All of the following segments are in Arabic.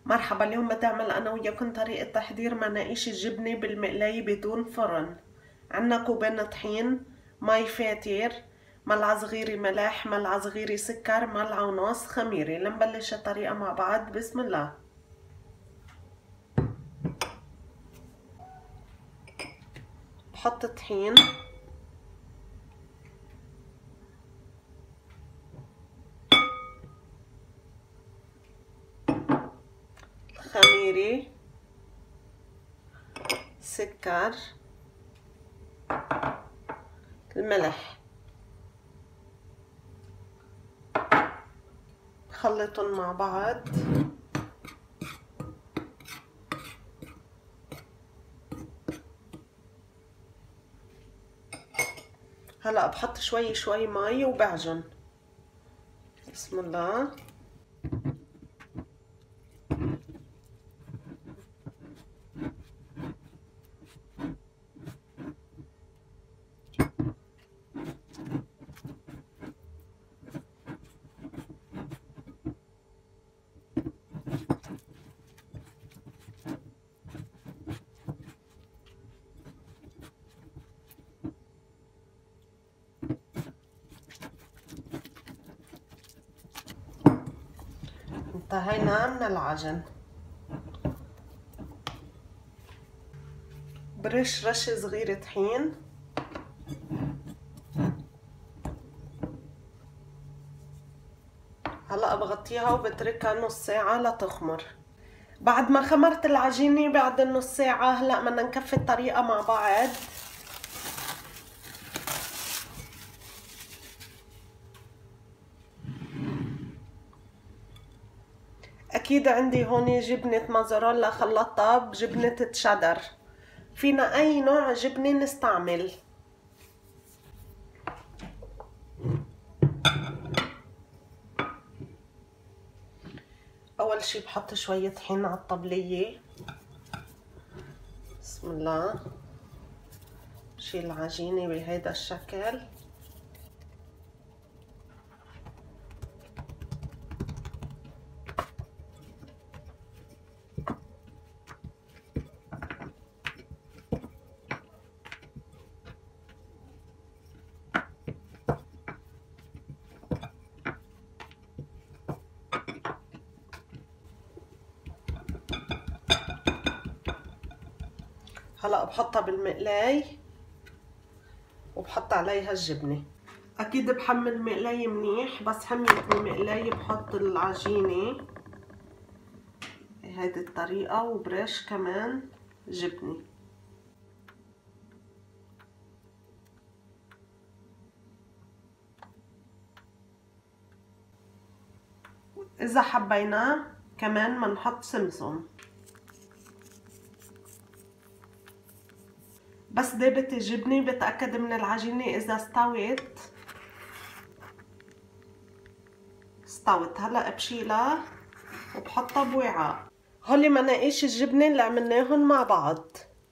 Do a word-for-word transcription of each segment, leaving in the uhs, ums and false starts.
مرحبا، اليوم بدي اعمل انا وياكم طريقة تحضير مناقيش الجبنة بالمقلاية بدون فرن. عنا كوبين طحين، مي فاتر، ملعقة صغيرة ملح، ملعقة صغيرة سكر، ملعقة ونص خميرة. لنبلش الطريقة مع بعض. بسم الله. بحط طحين، خميرة، سكر، الملح، خلطهم مع بعض. هلا بحط شوي شوي مي وبعجن. بسم الله. انتهينا من العجن. برش رشة صغيرة طحين، هلا بغطيها وبتركها نص ساعة لتخمر. بعد ما خمرت العجينة بعد النص ساعة، هلا بدنا نكفي الطريقة مع بعض. اكيد عندي هون جبنة موزاريلا خلطتها بجبنة تشيدر، فينا اي نوع جبنة نستعمل. اول شي بحط شوية طحين على الطبلية. بسم الله. بشيل العجينة بهيدا الشكل. هلا بحطها بالمقلاي وبحط عليها الجبنة. اكيد بحمل المقلاية منيح، بس حميت المقلاية بحط العجينة بهيدي الطريقة وبرش كمان جبنة. اذا حبينا كمان منحط سمسم. بس دابت الجبنة بتأكد من العجينة إذا استوت. استوت. هلا بشيلها وبحطها بوعاء. هولي مناقيش الجبنة اللي عملناهن مع بعض.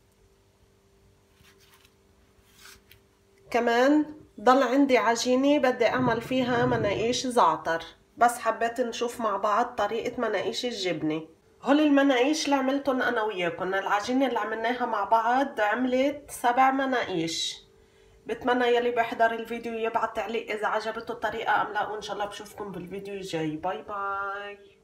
كمان ضل عندي عجينة بدي أعمل فيها مناقيش زعتر، بس حبيت نشوف مع بعض طريقة مناقيش الجبنة. هول المناقيش اللي عملتن انا وياكم، العجينة اللي عملناها مع بعض عملت سبع مناقيش. بتمنى يلي بيحضر الفيديو يبعت تعليق اذا عجبته الطريقة ام لا، وان شاء الله بشوفكم بالفيديو الجاي. باي باي.